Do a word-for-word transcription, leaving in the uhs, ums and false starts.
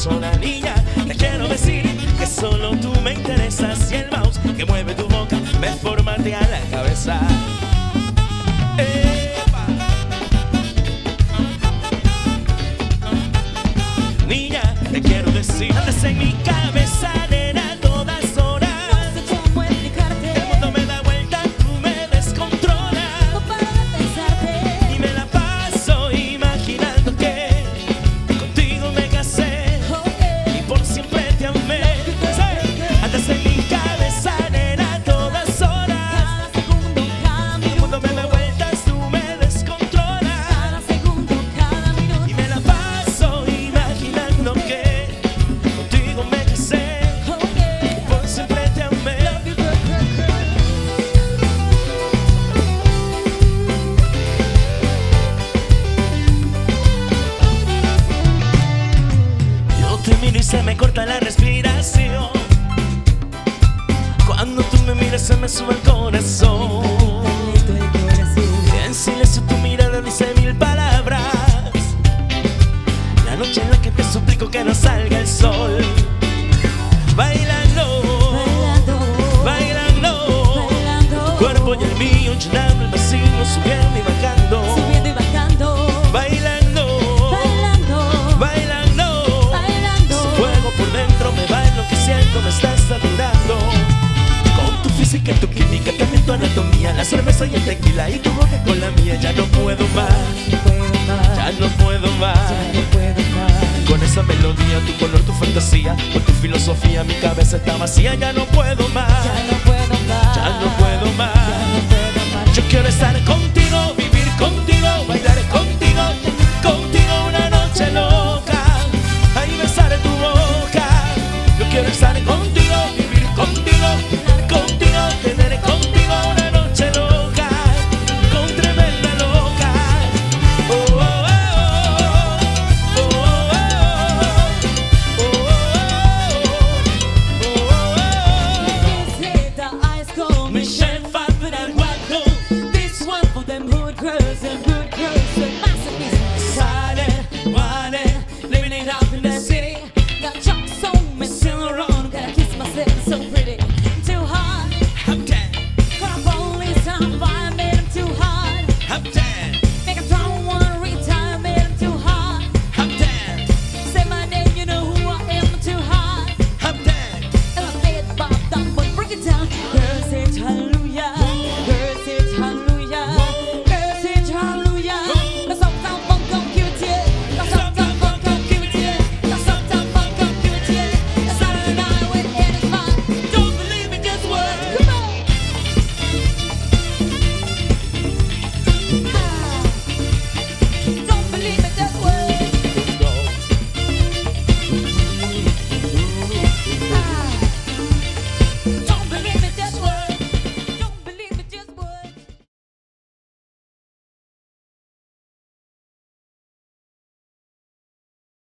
sola niña, te quiero decir que solo tú me interesas. Y el mouse que mueve tu boca me formatea la cabeza. Epa. Niña, te quiero decir, andas en mi cabeza, nena, todas horas. No sé cómo explicarte. El mundo me da vuelta, tú me descontrolas. No paro de pensarte. Y me la paso imaginando que contigo me casé y por siempre te amé. Andas en mi cabeza, nena, todas horas. Cada segundo, cada El mundo minuto. me da vueltas, tú me descontrolas. Cada segundo, cada minuto. Y me la paso imaginando que contigo me casé y por siempre te amé. Yo te miro y se me corta la respiración. Cuando tú me miras se me sube el corazón. Lento el corazón. En silencio tu mirada dice mil palabras. La noche en la que te suplico que no salga el sol. Bailando, Bailando, bailando, bailando. tu cuerpo y el mío llenando el vacío, subiendo y bajando. Subiendo y bajando. Bailando, Bailando, bailando, bailando. ese fuego por dentro me va enloqueciendo, me está saturando. Con tu física y tu química, también tu anatomía, la cerveza y el tequila y tu boca con la mía. Ya no puedo más, No puedo más. ya no puedo más. Ya no puedo más. Con esa melodía, tu color, tu fantasía, con tu filosofía, mi cabeza está vacía. Ya no puedo más, Ya no puedo más. ya no puedo más. Ya no puedo más. Yo quiero estar contigo